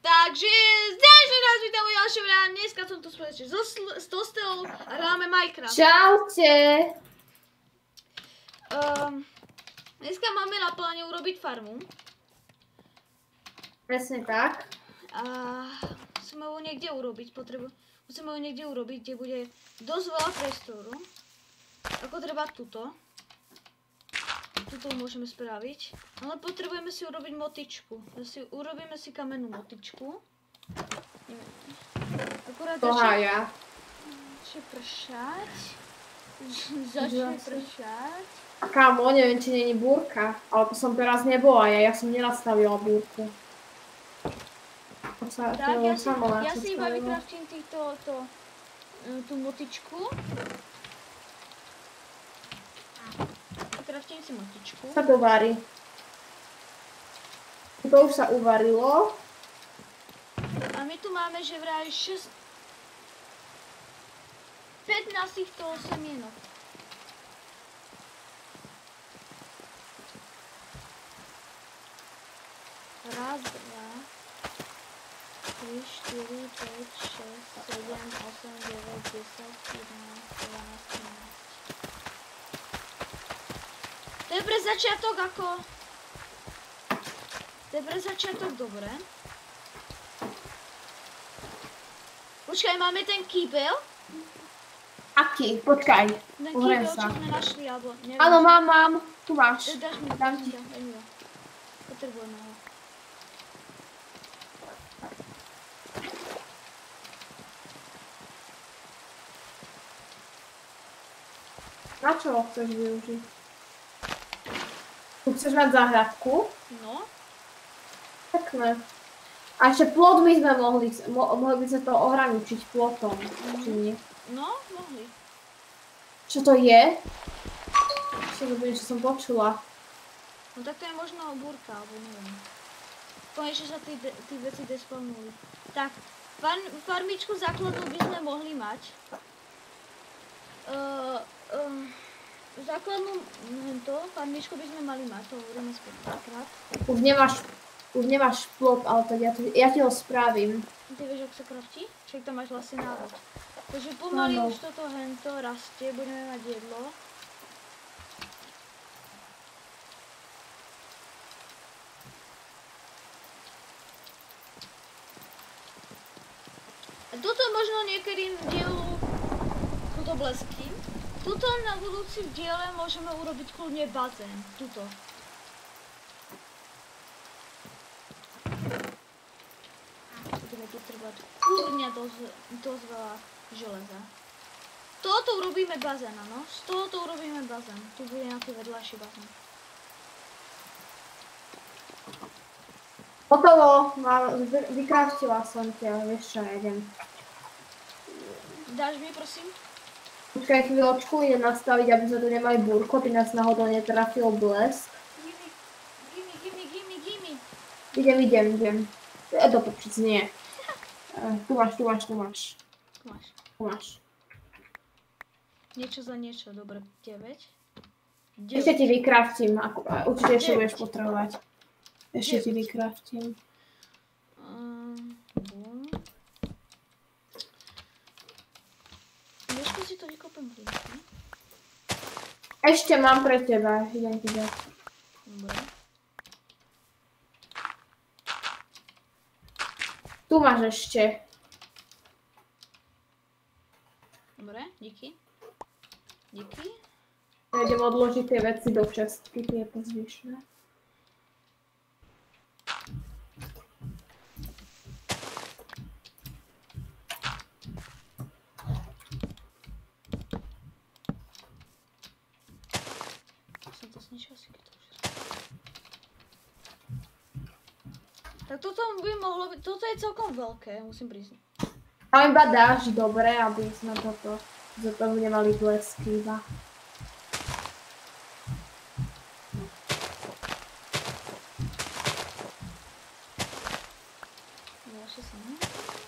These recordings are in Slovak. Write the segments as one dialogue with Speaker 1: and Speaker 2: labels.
Speaker 1: Takže, zdravím vás, vítam u ďalšieho videa. Dneska som tu spoločne s Tostelou a hráme Minecraft.
Speaker 2: Čaute.
Speaker 1: Dneska máme na pláne urobiť farmu.
Speaker 2: Presne tak.
Speaker 1: A musíme ju niekde urobiť, kde bude dosť veľa priestoru. Ako treba tuto. Tuto môžeme spraviť, ale potrebujeme si urobiť motičku. Urobíme si kamennú motičku. Akurát
Speaker 2: Pohája.
Speaker 1: začne pršať. Začne pršať.
Speaker 2: Kámo, neviem, či není búrka, ale to som teraz nebola ja som nenastavila búrku.
Speaker 1: Tak, ja si iba vykraftím tú motičku. Vykraftím si motičku.
Speaker 2: Sa to varí. To už sa uvarilo.
Speaker 1: A my tu máme, že vraj 15 týchto semienok. Raz, dva, 3, 4, 5, 6, 7, 8, 9, 10, 11, 12, 13. To je pre začiatok dobre. Počkaj, máme ten kýbel?
Speaker 2: Aký? Počkaj.
Speaker 1: Ten kýbel, čo sme našli, alebo neviem.
Speaker 2: Áno, mám. Tu máš.
Speaker 1: Dáš mi,
Speaker 2: Dám ti.
Speaker 1: Potrebujeme ho.
Speaker 2: Na čo ho chceš využiť? Tu chceš mať záhradku?
Speaker 1: No.
Speaker 2: Pekné. A ešte plot my sme mohli by sme to ohraničiť plotom, či nie?
Speaker 1: No, mohli.
Speaker 2: Čo to je? Čo som počula.
Speaker 1: No tak to je možno búrka, alebo neviem. Konečne sa tí veci despawnuli. Tak, farmičku základnú by sme mohli mať. Základnú farmičku by sme mali mať, to hovoríme späť.
Speaker 2: Už nemáš plot, ale tak ja ti ho spravím.
Speaker 1: Ty vieš, ak sa kraftí? Však tam máš vlastne návod. Takže pomaly už toto hento rastie, budeme mať jedlo. A tuto možno niekedy v dielu tuto blesky. Tuto na budúci v diele môžeme urobiť kľudne bazén. Tuto. Budeme tu trebať kľudne dosť veľa železa. Z tohoto urobíme bazén, áno? Z tohoto urobíme bazén. Tu bude nejaký vedľajší bazén.
Speaker 2: Hotovo, vykraftila som ťa, vieš čo, idem.
Speaker 1: Dáš mi, prosím?
Speaker 2: Počkaj chvíľočku, idem nastaviť, aby sme tu nemali búrko, aby nás náhodou netrafil blesk.
Speaker 1: Gimme.
Speaker 2: Idem. To počíc nie. Tu máš.
Speaker 1: Niečo za niečo, dobre, 9.
Speaker 2: Ešte ti vykraftím, určite ešte budeš potrebovať. Ešte ti vykraftím.
Speaker 1: Ešte si to vykopem hlínky.
Speaker 2: Ešte mám pre teba, idem ti dať.
Speaker 1: Dobre.
Speaker 2: Tu máš ešte.
Speaker 1: Dobre, díky.
Speaker 2: Ja idem odložiť tie veci do čestky, tie pozvyšné.
Speaker 1: Tak toto by mohlo byť, toto je celkom veľké, musím priznať.
Speaker 2: Tam iba dáš dobre, aby sme toto, za toho nemali blesky iba.
Speaker 1: Ďalšie sa ne?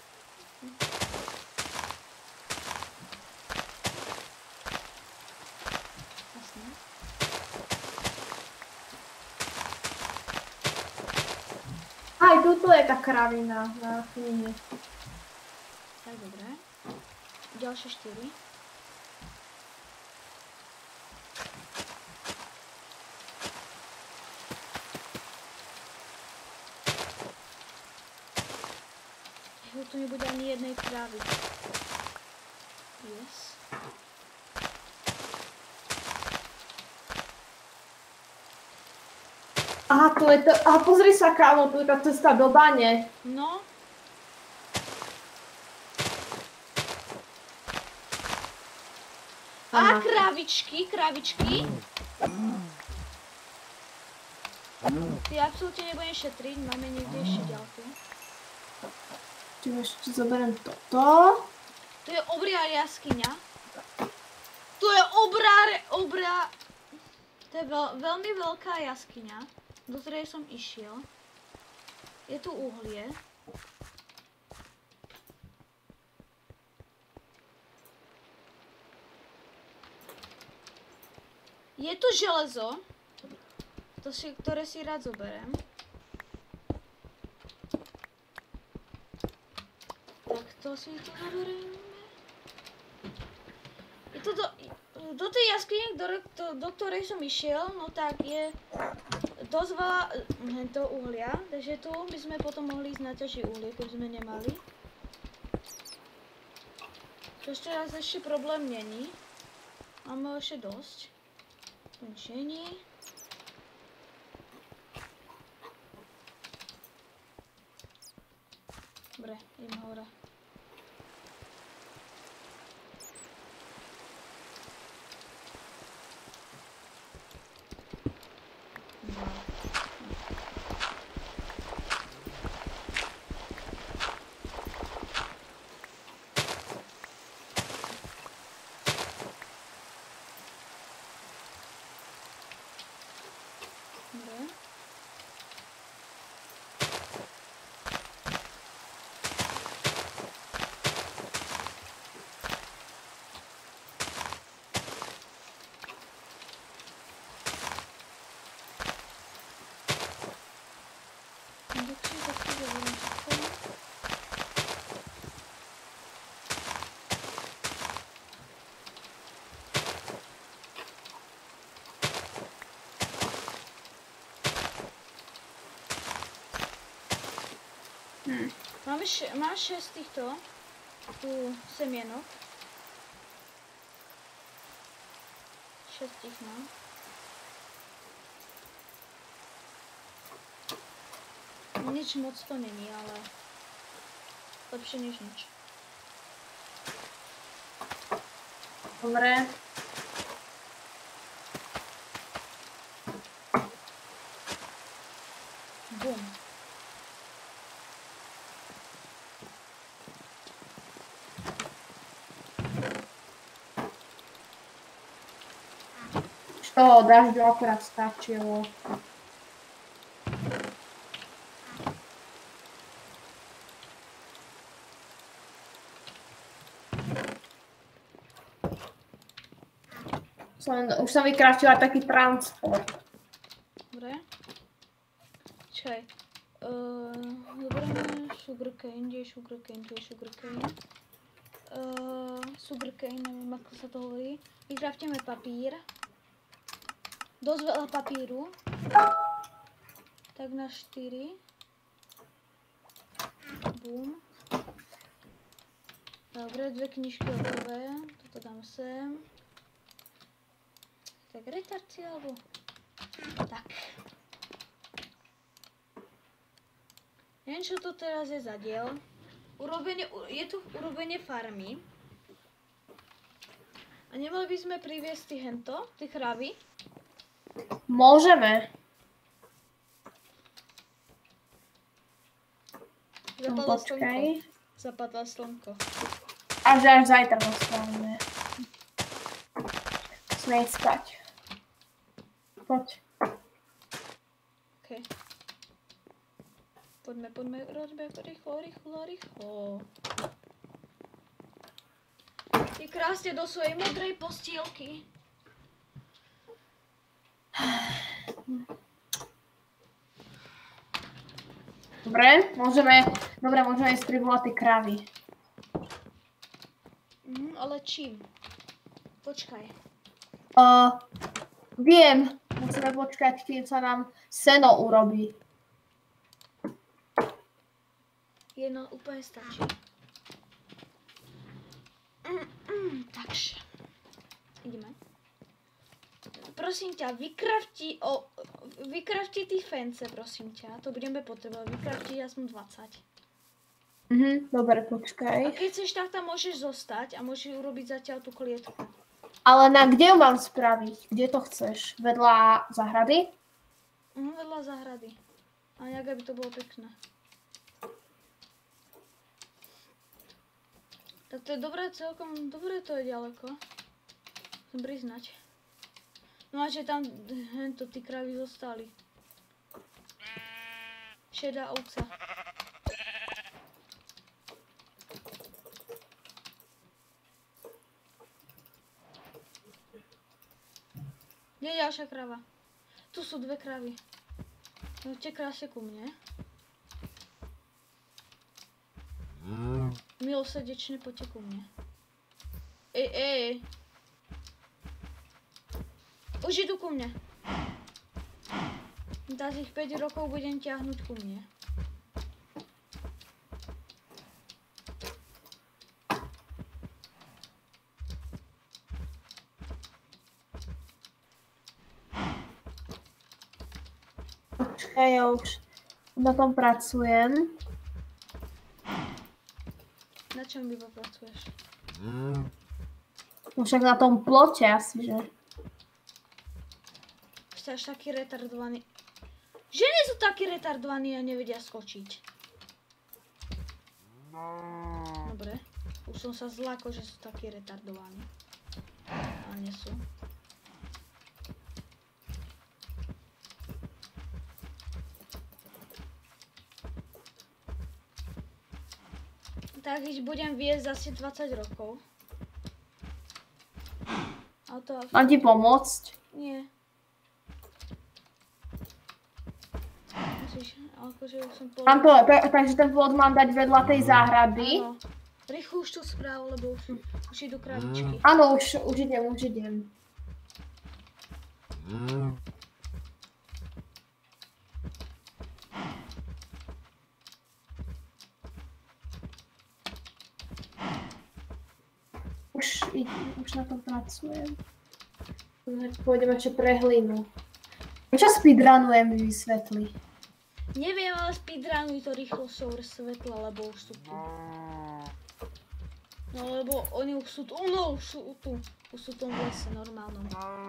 Speaker 1: Jasne.
Speaker 2: Aj, tu tuto je tá kravina na chvíli.
Speaker 1: Tak, dobre. Ďalšie 4. Tu nebude ani jednej krávy. Yes.
Speaker 2: Aha, tu je to, aha, pozri sa, kámo, tu je tá cesta do bane.
Speaker 1: No. A
Speaker 2: Aha.
Speaker 1: kravičky. Ty absolútne nebudem šetriť, máme niekde ešte ďalku.
Speaker 2: Čiže ešte zoberiem toto.
Speaker 1: Tu je obria jaskyňa. Tu je To je veľmi veľká jaskyňa, do ktorej som išiel. Je tu uhlie. Je tu železo, ktoré si rád zoberiem. Tak to si tu zoberieme. Je to do tej jaskyne, do ktorej som išiel, no tak je dosť veľa toho uhlia, takže tu by sme potom mohli ísť na ťažšie uhlie, keby sme nemali. To ešte raz ešte problém není. Máme ešte dosť. To nič není. Dobre, idem hore. Dobre. Máš 6 týchto tu semienok. 6 ich mám. Nič moc to není, ale lepšie než nič.
Speaker 2: Dobre.
Speaker 1: Bum.
Speaker 2: Z toho dažďu akurát stačilo. Už som vykračila taký transport.
Speaker 1: Dobre. Čakaj. Zoberieme sugarcane, kde je sugarcane, tu je sugarcane. Sugarcane, neviem ako sa to hovorí. Vykraftíme papír. Dosť veľa papíru. Tak na 4. Bum. Dobre, 2 knižky hotové. Toto dám sem. Tak retarcia, alebo... Tak. Neviem, čo to teraz je za diel. Je tu urobenie farmy. A nemali by sme priviesť tie kravy?
Speaker 2: Môžeme.
Speaker 1: Zapadlo slnko.
Speaker 2: Počkaj.
Speaker 1: Zapadlo slnko.
Speaker 2: Až zajtra dostávame. Smej spať. Poď.
Speaker 1: OK. Poďme, robíme rýchlo. Ty krásne do svojej modrej postielky.
Speaker 2: Môžeme ísť privolať tie kravy.
Speaker 1: Ale čím? Počkaj.
Speaker 2: Viem, musíme počkať, kým sa nám seno urobí.
Speaker 1: Jedno úplne stačí. Takže. Ideme. Prosím ťa, vykrafti tých fence, prosím ťa. To budeme potrebovať. Vykrafti aspoň 20.
Speaker 2: Dobre,
Speaker 1: A
Speaker 2: počkaj.
Speaker 1: keď chceš, tak tam môžeš zostať a môžeš urobiť zatiaľ tú klietku.
Speaker 2: Ale kde ju mám spraviť? Kde to chceš? Vedľa záhrady?
Speaker 1: Vedľa záhrady. A nejak, aby to bolo pekné. Tak to je dobré, celkom dobré to je ďaleko. Chcem priznať. No a že tam to tí kravy zostali. Šedá ovca. Kde je ďalšia krava? Tu sú dve kravy. Poďte krásne ku mne. Milosrdečne poďte ku mne. Ej. Už idú ku mne. Za tých 5 rokov budem ťahnuť ku mne.
Speaker 2: Počkaj, ja už na tom pracujem.
Speaker 1: Na čom vy pracuješ?
Speaker 2: No však na tom plote asi, že?
Speaker 1: Ste až taký retardovaný. Ženy sú takí retardovaní a nevedia skočiť. Dobre. Už som sa zlákol, že sú takí retardovaní. Ale nie sú. Tak ich budem viesť asi 20 rokov. A to...
Speaker 2: Mám ti pomôcť?
Speaker 1: Nie. Musíš, akože už som
Speaker 2: Mám to, takže ten plot mám dať vedľa tej záhrady.
Speaker 1: Áno. Rýchlo už to správ, lebo už idú kravičky.
Speaker 2: Áno, už idem. Už na tom pracujem. Pôjdeme ešte pre hlinu. Čo speedrunujem, mi vysvetli.
Speaker 1: Neviem, ale speedrunuj to rýchlosťou svetla, lebo už sú tu. No lebo oni už sú tu, už sú tu. Už sú tu v lese normálnom.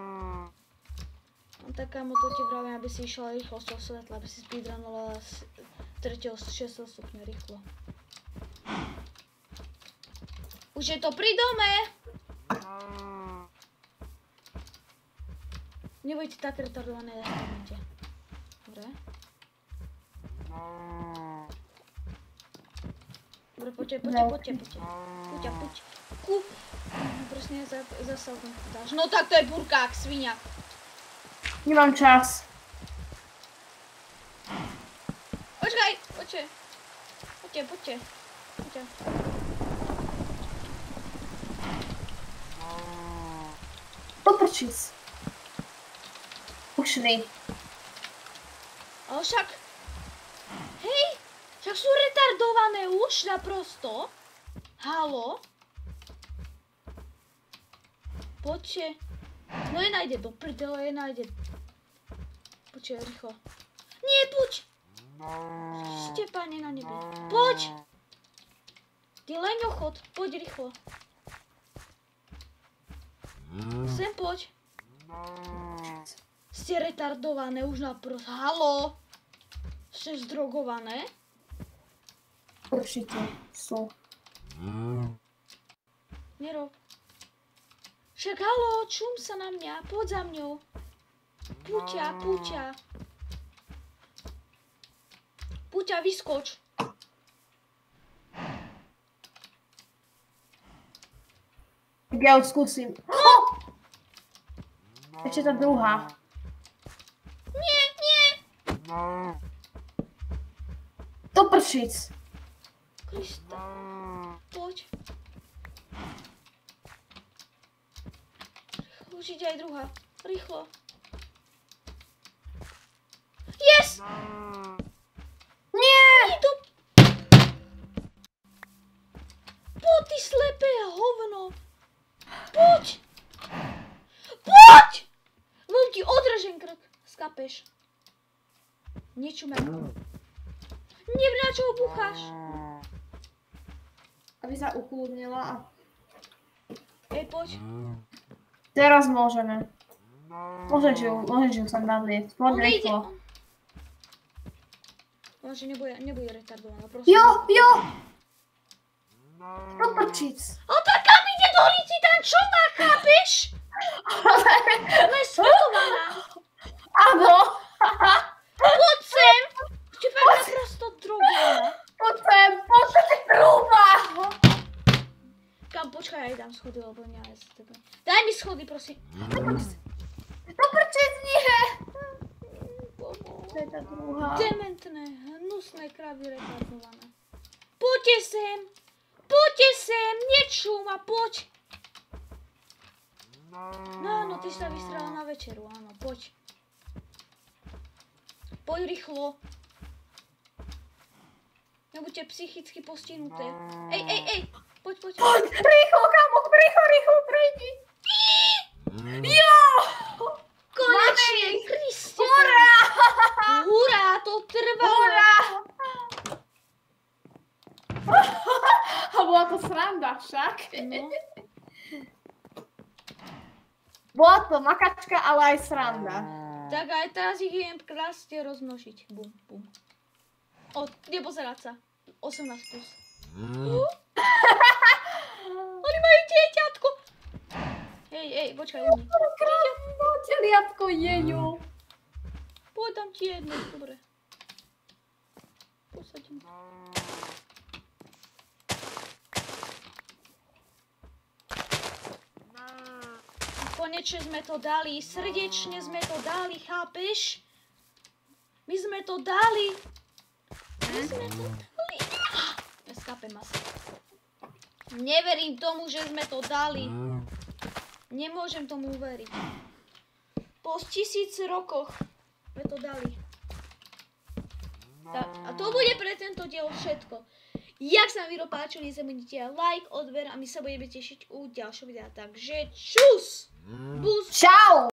Speaker 1: No tak kámo, to ti vravím, aby si išla rýchlosťou svetla, aby si speedrunovala z 3. 6. stupňa rýchlo. Už je to pri dome! Nebojte tak retardované, zastanete. Dobre. Dobre, poďte. Poď. Presne zasal ten dáš. No tak to je burkák, svinia.
Speaker 2: Nemám čas.
Speaker 1: Počkaj, poďte.
Speaker 2: Poprčís. Ušli.
Speaker 1: Ale však... Hej, však sú retardované už naprosto. Haló? Poďte. No je nájde do prdele, Poďte, rýchlo. Nie, poď! Ste, Pane na nebi. Poď! Ty leňochod, poď rýchlo. Sem poď. Ste retardované už naprosto. Haló? Ste zdrogované?
Speaker 2: Určite sú.
Speaker 1: Nerob. Však haló, čum sa na mňa, poď za mňou. Puťa. Puťa, vyskoč.
Speaker 2: Tak ja už skúsim. Ešte tá druhá.
Speaker 1: Nie.
Speaker 2: prčic.
Speaker 1: Krista. Poď. Už ide aj druhá. Rýchlo. Yes!
Speaker 2: Nie!
Speaker 1: Idú. Poď, ty slepé hovno. Poď. Poď! Lebo ti odrežem krk. Skapeš. Nečumem. Neviem, na čo ho búcháš.
Speaker 2: Aby sa ukludnila.
Speaker 1: Ej, poď.
Speaker 2: Teraz môžeme. Môžeš ju sem nadliecť. Poď
Speaker 1: On nejde.
Speaker 2: rýchlo.
Speaker 1: Lenže nebude retardovaná, prosím.
Speaker 2: Jo! Do prčic.
Speaker 1: A tak kam ide do hlici tam čo má, chápeš? Ale svetovaná.
Speaker 2: Áno.
Speaker 1: Poď sem. Ešte fakt naprosto drogovaná.
Speaker 2: Poď sem, trúba.
Speaker 1: Kam, počkaj, ja jej dám schody, lebo ja z tebe. Daj mi schody, prosím.
Speaker 2: Do prčic nie.
Speaker 1: Pomôž.
Speaker 2: To je tá druhá.
Speaker 1: Dementné, hnusné kravy retardované. Poďte sem. Poďte sem, nečúma, poď. No áno, ty sa vystrelal na večeru, áno, poď. Poď rýchlo. Nebuďte psychicky postihnuté. Ej, poď.
Speaker 2: Poď, rýchlo, kamok, rýchlo, prejdi. Jo!
Speaker 1: Konečne, Kriste.
Speaker 2: Hurá!
Speaker 1: Hurá, to trvalo.
Speaker 2: Hurá! A bola to sranda však.
Speaker 1: No.
Speaker 2: Bola to makačka, ale aj sranda.
Speaker 1: Tak aj teraz ich idem krásne rozmnožiť. Bum, bum. Nepozerať sa. 18+. Oni majú dieťatko. Hej, počkaj, oni.
Speaker 2: Krásno, teliatko jeňu.
Speaker 1: Poď tam ti jedno, dobre. Posadím. Konečne sme to dali, srdečne sme to dali, chápeš? My sme to dali. Skápem asi. Neverím tomu, že sme to dali. Nemôžem tomu uveriť. Po 1000 rokoch sme to dali. A to bude pre tento diel všetko. Jak sa vám video páčilo, nezabudnite like, odber a my sa budeme tešiť u ďalšieho videa. Takže čus! Bus!
Speaker 2: Čau!